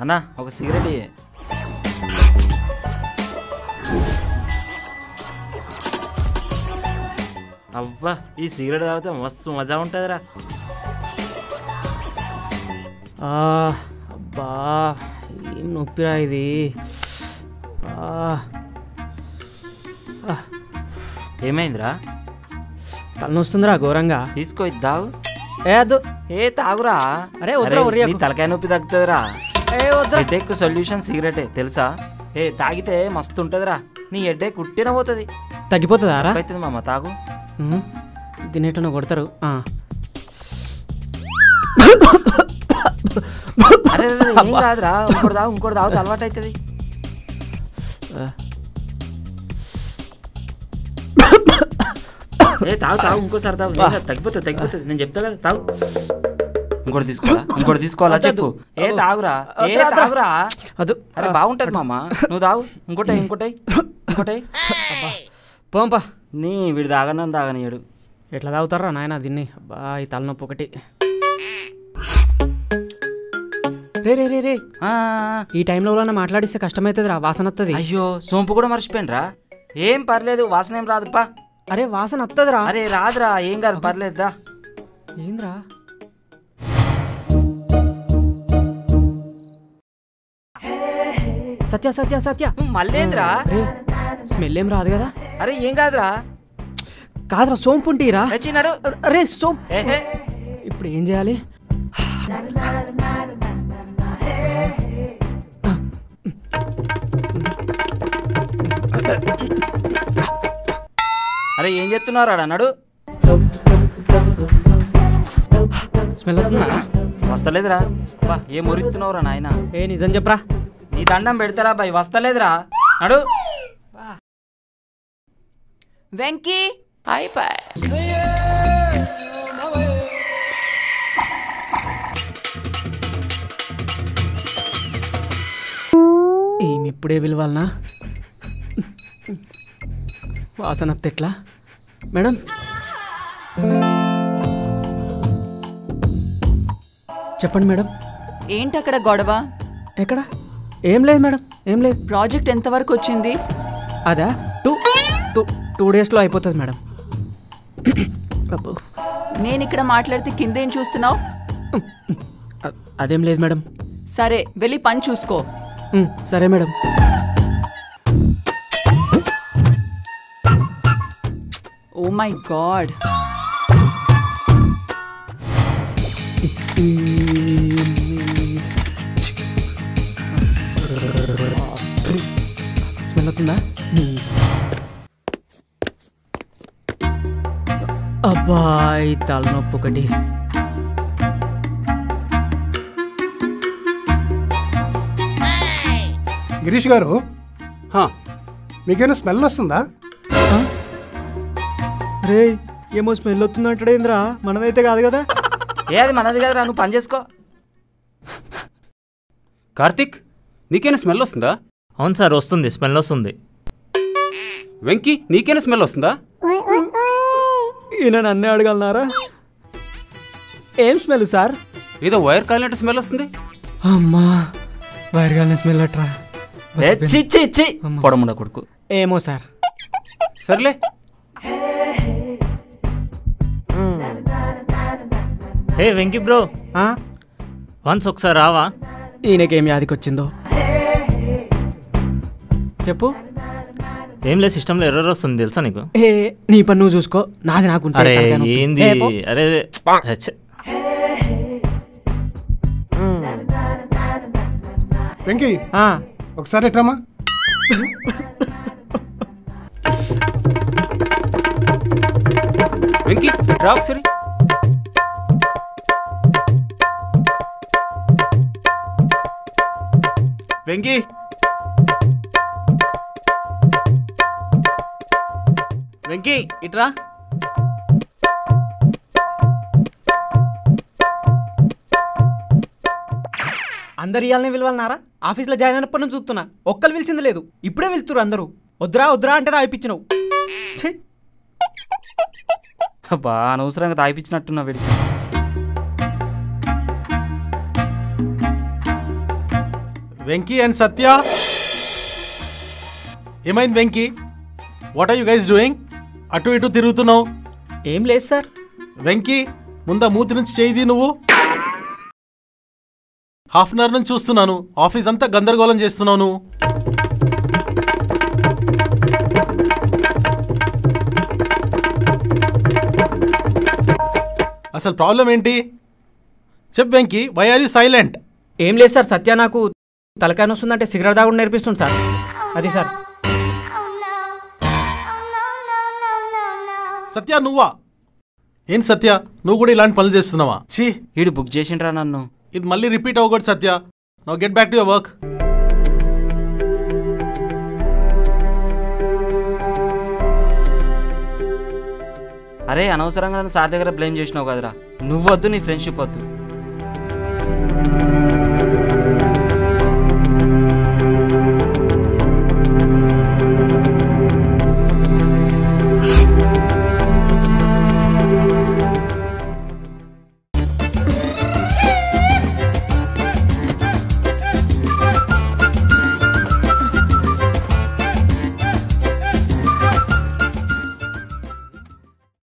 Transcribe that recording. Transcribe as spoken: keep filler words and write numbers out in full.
అన్నా ఒక సిగరెట్ ఇయ్యి. అబ్బా ఈ సిగరెట్ తాగితే మస్తు మజా ఉంటుందిరా. అబ్బా ఏం నొప్పిరా ఇది. ఏమైందిరా? తలనొస్తుందిరా ఘోరంగా. తీసుకో ఇది తాగు. ఏ అద్దు ఏ తాగురా. అరే వద్దురా నీ తలకాయ నొప్పి తగ్గుతుందిరా. హెడ్ఏక్ సొల్యూషన్ సిగరెటే తెలుసా? ఏ తాగితే మస్తు ఉంటుందిరా. నీ హెడ్ఏక్ ఉట్టిన పోతుంది. తగ్గిపోతుందా రా? అవుతుంది మామ తాగు. తినేటో కొడతారు. అరే ఏం కాదురా, ఇంకోటి తాగు ఇంకోటి తాగుతా అలవాటు అవుతుంది. ఏ తాగు తాగు ఇంకోసారి తాగు. తగ్గిపోతుంది తగ్గిపోతుంది నేను చెప్తా కదా. తాగు. ఇంకోటి తీసుకోవాలా? ఇంకోటి తీసుకోవాలా చెప్పు. ఏ తాగురా. ఏ తాగురా. అరే బాగుంటది మామ నువ్వు తాగు. ఇంకోటి ఇంకోటి ఇంకోటి పోంపా. నీ వీడు తాగనని తాగనియాడు. ఎట్లా తాగుతారా నాయన దీన్ని? అబ్బా ఈ తలనొప్పి ఒకటి. రే రే రే రే ఈ టైంలో మాట్లాడిస్తే కష్టమవుతుంది రా, వాసన వస్తుంది. అయ్యో సోంపు కూడా మర్చిపోయిన రా. ఏం పర్లేదు వాసన ఏం రాదుపా. అరే వాసన వస్తుంది రా. అరే రాదురా ఏం కాదు పర్లేదుదా. ఏంద్రా సత్య సత్య సత్య మళ్ళేంద్రా? స్మెల్ ఏం రాదు కదా? అరే ఏం కాదురా. కాదురా సోంపు ఉంటీరా. చిన్నాడు. అరే సోంపు. ఇప్పుడు ఏం చేయాలి? అరే ఏం చెప్తున్నారా అన్నాడు. స్మెల్ వస్తలేదురా. బా ఏం మురిస్తున్నావురా నాయన. ఏ నిజం చెప్పరా. నీ దండం పెడతారా బాయ్ వస్తలేదురా. నడు. వెంకీ ఏమి ఇప్పుడే పిలవాలనా? వాసన ఎట్లా మేడం? చెప్పండి మేడం. ఏంటి అక్కడ గొడవ? ఎక్కడ? ఏం లేదు మేడం ఏం లేదు. ప్రాజెక్ట్ ఎంతవరకు వచ్చింది? అదా టూ టూ టూ డేస్లో అయిపోతుంది మేడం. నేను ఇక్కడ మాట్లాడితే కింద ఏం చూస్తున్నావు? అదేం లేదు మేడం. సరే వెళ్ళి పని చూసుకో. సరే madam. Oh my god. Smell అవుతుందా? అబ్బాయి తలనొప్పి ఒకటి. గిరీష్ గారు మీకేమైనా స్మెల్ వస్తుందా? రే ఏమో స్మెల్ వస్తుందంటాడేంద్రా, మనదైతే కాదు కదా. ఏ అది మనది కదరా, నువ్వు పని చేసుకో. కార్తిక్ నీకైనా స్మెల్ వస్తుందా? అవును సార్ వస్తుంది, స్మెల్ వస్తుంది. వెంకీ నీకైనా స్మెల్ వస్తుందా? ఈయన నన్నే అడగలనారా? ఏం స్మెల్ సార్? ఏదో వైర్ కాలినట్టు స్మెల్ వస్తుంది. అమ్మా వైర్ కాలిన స్మెల్ అట్రా. పొడముండ కొడుకు. ఏమో సార్. సర్లే. హే వెంకీ బ్రో, వన్స్ ఒకసారి రావా? ఈయనకేం యాదికి వచ్చిందో చెప్పు. ఏం లేదు, సిస్టంలో ఎర్రర్ వస్తుంది తెలుసా నీకు? ఏ నీ పని నువ్వు చూసుకో, నాది నాకు. అరే ఏంది? అరే వెంకీ ఒకసారి ఎట్రమ్మా. వెంకీ రా ఒకసారి. వెంకీ వెంకీ ఇట్రా. అందరు ఇవ్వాలని విలువలన్నారా? ఆఫీస్లో జాయిన్ అయినప్పటి నుంచి చూస్తున్నా, ఒక్కరు పిలిచింది లేదు. ఇప్పుడే వెళ్తురు అందరూ. వద్దురా వద్దురా అంటే తాగిపించినావు. అబ్బా అనవసరంగా తాగిపించినట్టున్నా వీడికి. వెంకీ అండ్ సత్య, ఏమైంది Venky? What are you guys doing? అటు ఇటు తిరుగుతున్నావు. ఏం లేదు సార్. వెంకీ, ముందా మూతి నుంచి చేయి నువ్వు. హాఫ్ అన్ అవర్ నుంచి చూస్తున్నాను, ఆఫీస్ అంతా గందరగోళం చేస్తున్నావు నువ్వు. అసలు ప్రాబ్లం ఏంటి చెప్పు Venky. Why are you silent? ఏం లేదు సార్, సత్య నాకు తలకాయ వస్తుందంటే సిగరెట్ తాగకుండా నేర్పిస్తుంది సార్. అది సార్. సత్య నువ్వా? ఏం సత్య, నువ్వు కూడా ఇలాంటి పనులు చేస్తున్నావా? ఛీ, వీడు బుక్ చేసిండ్రా నన్ను. ఇది మళ్ళీ రిపీట్ అవ్వకూడదు Satya. Now get back to your work. అరే అనవసరంగా నన్ను సార్ దగ్గర బ్లేమ్ చేసినావు కదరా. నువ్వు వద్దు, నీ ఫ్రెండ్షిప్ వద్దు.